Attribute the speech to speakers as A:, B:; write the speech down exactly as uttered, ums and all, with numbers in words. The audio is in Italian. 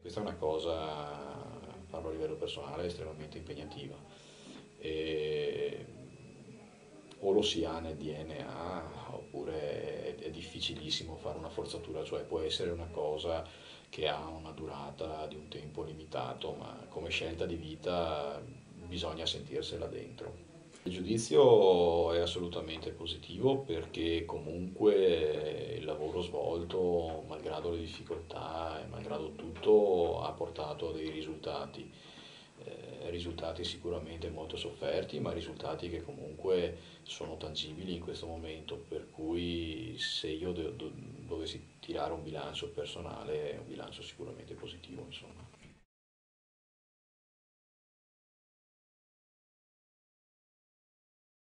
A: Questa è una cosa, parlo a livello personale, estremamente impegnativa. E o lo si ha nel D N A oppure è, è difficilissimo fare una forzatura, cioè può essere una cosa che ha una durata di un tempo limitato, ma come scelta di vita bisogna sentirsela dentro. Il giudizio è assolutamente positivo perché comunque il lavoro svolto, malgrado le difficoltà e malgrado tutto, ha portato a dei risultati. Eh, risultati sicuramente molto sofferti, ma risultati che comunque sono tangibili in questo momento, per cui se io do- do- dovessi tirare un bilancio personale, è un bilancio sicuramente positivo, insomma.